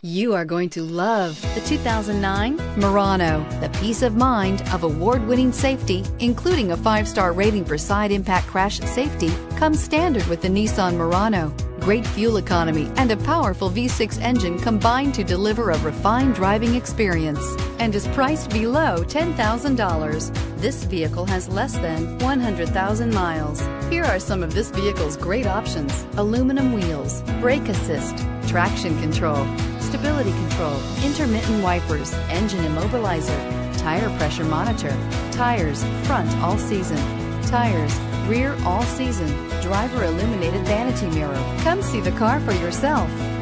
You are going to love the 2009 Murano. The peace of mind of award-winning safety, including a 5-star rating for side impact crash safety, comes standard with the Nissan Murano. Great fuel economy and a powerful V6 engine combine to deliver a refined driving experience and is priced below $10,000. This vehicle has less than 100,000 miles. Here are some of this vehicle's great options: aluminum wheels, brake assist, traction control, stability control, intermittent wipers, engine immobilizer, tire pressure monitor, tires front all season, tires rear all season, driver illuminated vanity mirror. Come see the car for yourself.